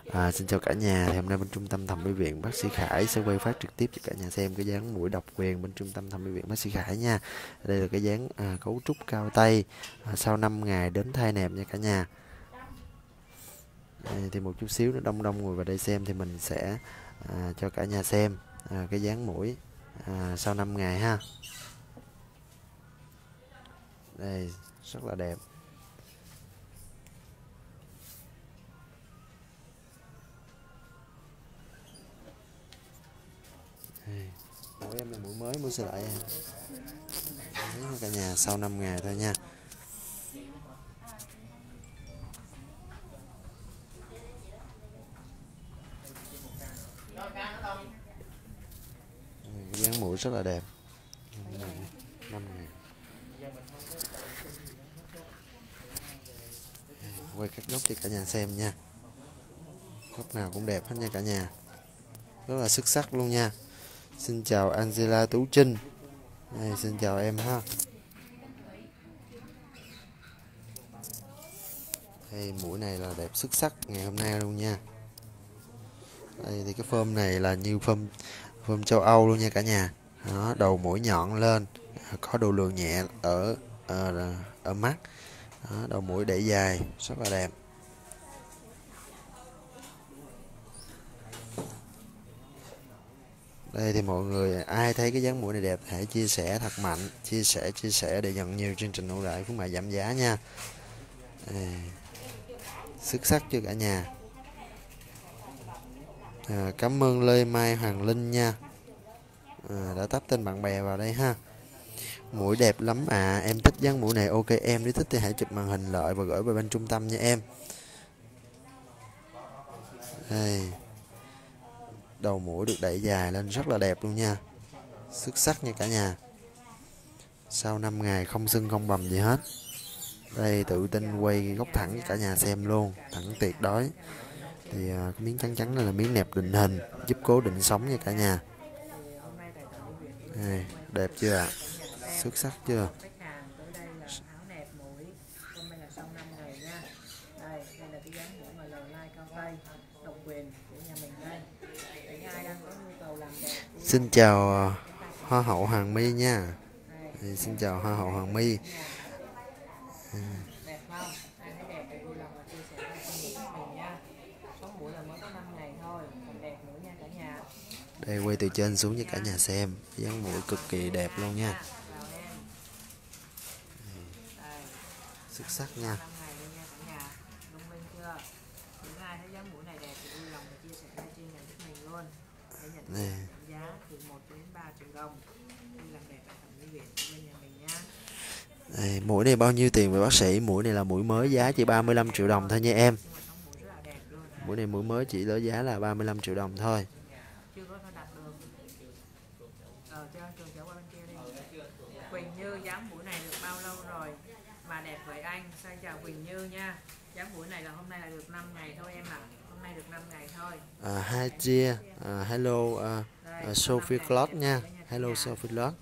Xin chào cả nhà, thì hôm nay bên trung tâm thẩm mỹ viện bác sĩ Khải sẽ quay phát trực tiếp cho cả nhà xem cái dáng mũi độc quyền bên trung tâm thẩm mỹ viện bác sĩ Khải nha. Đây là cái dáng cấu trúc cao tay sau 5 ngày đến thai nẹp nha cả nhà. Đây, thì một chút xíu nữa đông đông ngồi vào đây xem thì mình sẽ cho cả nhà xem cái dáng mũi sau 5 ngày ha. Đây rất là đẹp. Mũi em là mũi mới mua sửa lại cả nhà, sau 5 ngày thôi nha. Cái dáng mũi rất là đẹp. 5 ngày. Quay các góc cho cả nhà xem nha. Góc nào cũng đẹp hết nha cả nhà. Rất là xuất sắc luôn nha. Xin chào Angela Tú Trinh. Đây, xin chào em ha. Đây, mũi này là đẹp xuất sắc ngày hôm nay luôn nha. Đây thì cái phơm này là như phơm châu Âu luôn nha cả nhà. Đó, đầu mũi nhọn lên, có độ lượng nhẹ ở mắt. Đó, đầu mũi đẩy dài, rất là đẹp. Đây thì mọi người ai thấy cái dáng mũi này đẹp hãy chia sẻ thật mạnh, chia sẻ để nhận nhiều chương trình ưu đãi khuyến mại giảm giá nha. Đây, xuất sắc cho cả nhà. Cảm ơn Lê Mai Hoàng Linh nha, đã tắp tên bạn bè vào đây ha. Mũi đẹp lắm em thích dáng mũi này. Ok em, nếu thích thì hãy chụp màn hình lại và gửi về bên trung tâm nha em. Đây, đầu mũi được đẩy dài lên rất là đẹp luôn nha, xuất sắc nha cả nhà. Sau 5 ngày không sưng không bầm gì hết. Đây tự tin quay góc thẳng cho cả nhà xem luôn, thẳng tuyệt đối. Thì cái miếng trắng trắng này là miếng nẹp định hình, giúp cố định sống nha cả nhà. Đây, đẹp chưa ạ? Xuất sắc chưa? Xin chào Hoa hậu Hoàng My nha. Xin chào Hoa hậu Hoàng My. Đây quay từ trên xuống cho cả nhà xem, dáng mũi cực kỳ đẹp luôn nha. Xuất sắc nha. Này. Đây, mũi này bao nhiêu tiền vậy bác sĩ? Mũi này là mũi mới, giá chỉ 35 triệu đồng thôi nha em. Mũi này mũi mới chỉ với giá là 35 triệu đồng thôi. Quỳnh Như, dáng mũi này được bao lâu rồi mà đẹp vậy anh? Xin chào Quỳnh Như nha. Dáng mũi này là hôm nay là được 5 ngày thôi em ạ. Hôm nay được 5 ngày thôi. Hi dear, hello Sophie Claude nha. Hello Sophie Claude.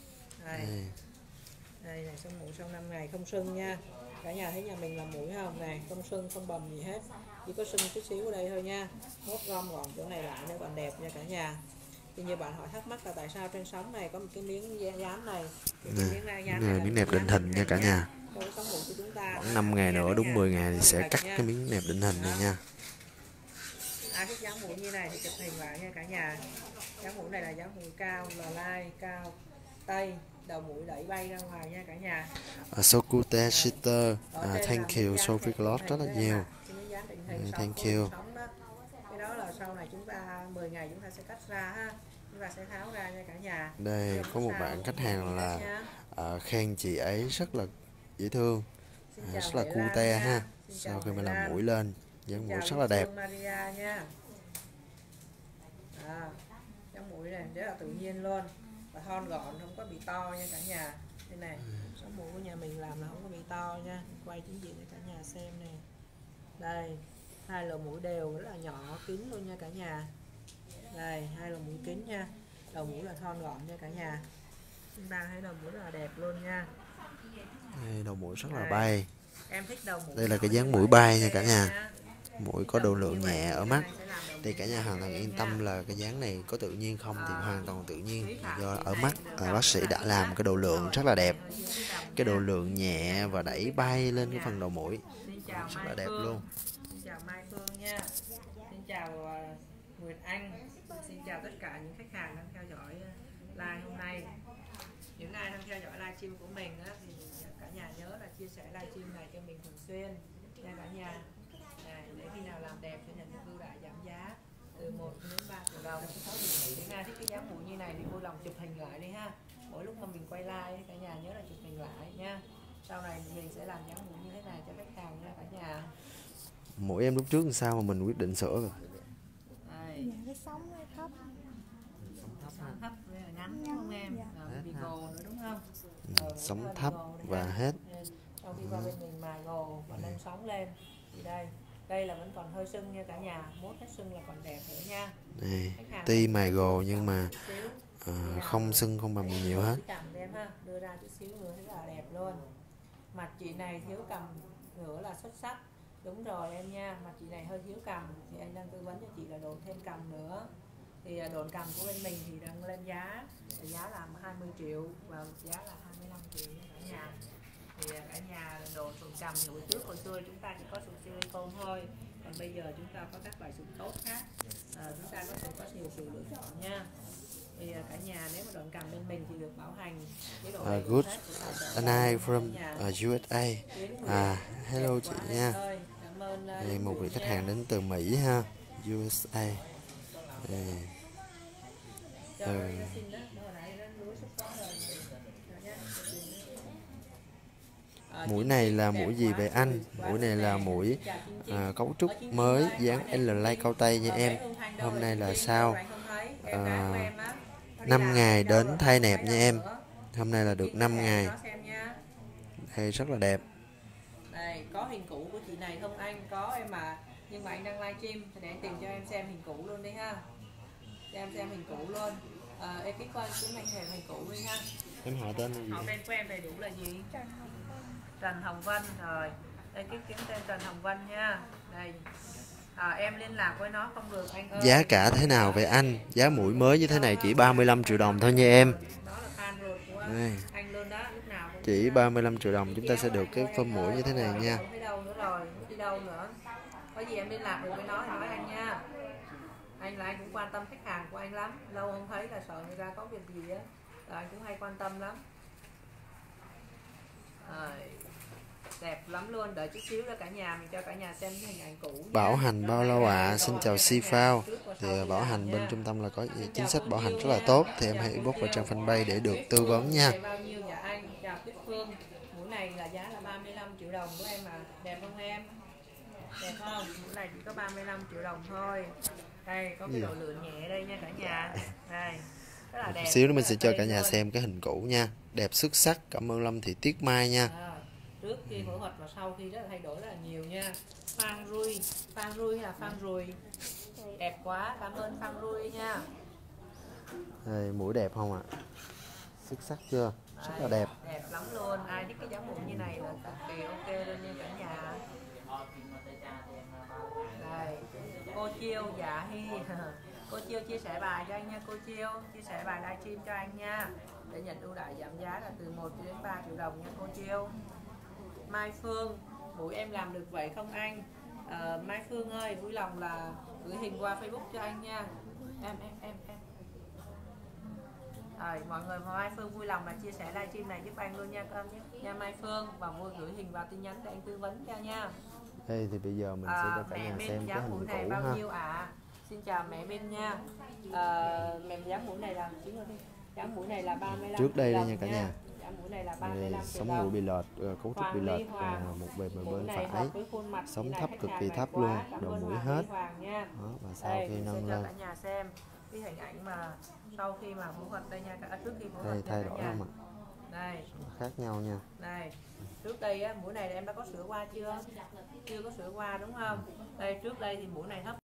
Đây này, son mũi sau 5 ngày không sưng nha. Cả nhà thấy nhà mình là mũi không này, không sưng không bầm gì hết, chỉ có sưng chút xíu ở đây thôi nha. Hốt gom gọn chỗ này lại nữa còn đẹp nha cả nhà. Thì nhiều bạn hỏi thắc mắc là tại sao trên sóng này có một cái miếng dán này, miếng nẹp định hình nha cả nhà. Khoảng 5 ngày nữa đúng 10 ngày thì sẽ cắt cái miếng nẹp định hình này nha. Ai thích dáng mũi như này thì chụp hình lại nha cả nhà. Dáng mũi này là dáng mũi cao, lò lai, cao tay, đầu mũi đẩy bay ra ngoài nha cả nhà. Sokute Shitter, thank you Sophie Claude rất là nhiều. Thank you. Cái đó là sau này chúng ta 10 ngày chúng ta sẽ cắt ra ha. Chúng ta sẽ tháo ra nha cả nhà. Đây có một bạn khách hàng là khen chị ấy rất là dễ thương, rất là cute ha. Sau khi mà làm mũi lên, dáng mũi rất là đẹp. Dáng mũi này rất là tự nhiên luôn và thon gọn, không có bị to nha cả nhà. Đây này, sống mũi của nhà mình làm là không có bị to nha. Quay chính diện cho cả nhà xem nè. Đây, hai lỗ mũi đều rất là nhỏ kín luôn nha cả nhà. Đây, hai lỗ mũi kín nha. Đầu mũi là thon gọn nha cả nhà. Chúng ta thấy đầu mũi rất là đẹp luôn nha. Đây, đầu mũi rất là bay. Em thích đầu mũi. Đây là cái dáng mũi bay nha cả nhà. Mũi có độ lượng nhẹ ở mắt. Thì cả nhà hoàn toàn yên tâm là cái dáng này có tự nhiên không thì hoàn toàn tự nhiên, do ở mắt bác sĩ đã làm cái độ lượng rất là đẹp, cái độ lượng nhẹ và đẩy bay lên cái phần đầu mũi rất là đẹp luôn. Xin chào Mai Phương nha. Xin chào Nguyệt Anh. Xin chào tất cả những khách hàng đang theo dõi live hôm nay. Những ai đang theo dõi livestream của mình á, thì cả nhà nhớ là chia sẻ livestream này cho mình thường xuyên nha cả nhà. Để khi nào làm đẹp sẽ nhận được ưu đãi giảm giá từ 1 đến 3 triệu đồng. Những ai thích cái dáng mũi như này thì vui lòng chụp hình lại đi ha. Mỗi lúc mà mình quay live cả nhà nhớ là chụp hình lại nha. Sau này mình sẽ làm dáng mũi như thế này cho khách hàng nha cả nhà. Mũi em lúc trước làm sao mà mình quyết định sửa rồi? Dạ, cái sống nó thấp. Sống thấp với là ngắn đúng không em? Bị gồ nữa đúng không? Sống thấp và hết. Sau khi qua bên mình mài gồ và nâng sóng lên thì đây là vẫn còn hơi sưng nha cả nhà, mốt hết sưng là còn đẹp nữa nha. Này, tuy mài gồ nhưng mà không sưng không bầm nhiều hết. Đưa ra chút xíu nữa rất là đẹp luôn. Mặt chị này thiếu cằm nữa là xuất sắc. Đúng rồi em nha, mặt chị này hơi thiếu cằm thì anh đang tư vấn cho chị là đồn thêm cằm nữa. Thì đồn cằm của bên mình thì đang lên giá là 20 triệu và giá là 25 triệu nha cả nhà. Thì cả nhà đồn sụn cằm thì hồi xưa chúng ta chỉ có sụn silicone thôi, còn bây giờ chúng ta có các loại sụn tốt khác, chúng ta có nhiều sự lựa chọn nha. Thì cả nhà nếu mà đồn cằm bên mình thì được bảo hành Good night from USA. Hello chị nha. Đây, một vị khách hàng đến từ Mỹ ha, USA. Mũi này là mũi gì vậy anh? Mũi này là mũi cấu trúc mới, dáng L lay cao tay nha em. Hôm nay là sao? 5 ngày đến thay nẹp nha em. Hôm nay là được 5 ngày. Đây rất là đẹp. Đây, có hình cũ của chị này không anh? Có em mà, nhưng mà anh đang livestream thì để anh tìm cho em xem hình cũ luôn đi ha. Cho em xem hình cũ luôn. Ekip ơi, chúng anh xem hình cũ đi ha. Em hỏi tên là gì? Họ tên của em đầy đủ là gì? Trần Hồng Vân rồi. Ekip kiếm tên Trần Hồng Vân nha. Đây. Em liên lạc với nó không được anh ơi. Giá cả thế nào vậy anh? Giá mũi mới như thế này chỉ 35 triệu đồng thôi nha em. Đây. Chỉ 35 triệu đồng chúng ta sẽ được cái phơm mũi như thế này nha. Đi đâu nữa? Có gì em liên lạc được với nó thì nói anh nha. Anh là anh cũng quan tâm khách hàng của anh lắm. Lâu không thấy là sợ người ta có việc gì á, anh cũng hay quan tâm lắm. Đẹp lắm luôn, đợi chút xíu ra cả nhà mình cho cả nhà xem cái hình ảnh cũ nha. Bảo hành bao lâu ạ? Xin chào Si Phao. Thì bảo hành bên trung tâm là có chính sách bảo hành rất là tốt, thì em hãy inbox vào trang fanpage để được tư vấn nha. Bao nhiêu dạ anh? Chào Tuyết Phương. Mũi này là giá là 35 triệu đồng của em mà. Đẹp không em? Đẹp không? Mũi này chỉ có 35 triệu đồng thôi. Đây có cái độ lượng nhẹ đây nha cả nhà. Đây. Rất là đẹp. Một xíu nữa mình sẽ cho cả nhà xem cái hình cũ nha. Đẹp xuất sắc. Cảm ơn Lâm Thị Tuyết Mai nha. Trước khi phẫu thuật và sau khi rất là thay đổi rất là nhiều nha. Phan Rui hay là Phan Rùi? Đẹp quá, cảm ơn Phan Rui nha. Đây, mũi đẹp không ạ? Xuất sắc chưa? Rất là đẹp. Đẹp lắm luôn. Ai thích cái dáng mũi như này là cực kỳ ok luôn nha cả nhà. Đây, cô Chiêu Dạ Hy. Cô Chiêu chia sẻ bài cho anh nha cô Chiêu. Chia sẻ bài livestream cho anh nha. Để nhận ưu đãi giảm giá là từ 1 đến 3 triệu đồng nha cô Chiêu. Mai Phương, mũi em làm được vậy không anh? Mai Phương ơi, vui lòng là gửi hình qua Facebook cho anh nha. Em. Rồi, mọi người Mai Phương vui lòng là chia sẻ livestream này giúp anh luôn nha con nha Mai Phương, và vui gửi hình vào tin nhắn để anh tư vấn cho nha. Đây thì bây giờ mình sẽ cho cả nhà xem cái hình mũi này cũ bao ha. nhiêu ạ? Xin chào mẹ Bên nha. Mẹ dáng mũi này là dáng mũi này là 35 Trước đây đây nha cả nhà. Mũi này là 35 Sống mũi bị lệch, cấu trúc bị lệch một bên phải, sống thấp cực kỳ thấp luôn, đầu mũi hết. Đó, và sau khi nâng lên cả nhà xem cái hình ảnh mà sau khi mà phẫu thuật đây nha, trước khi phẫu đây thuật thay đổi không ạ? Đây Khác nhau nha. Đây trước đây á, mũi này em đã có sửa qua chưa? Chưa có sửa qua đúng không? Đây trước đây thì mũi này thấp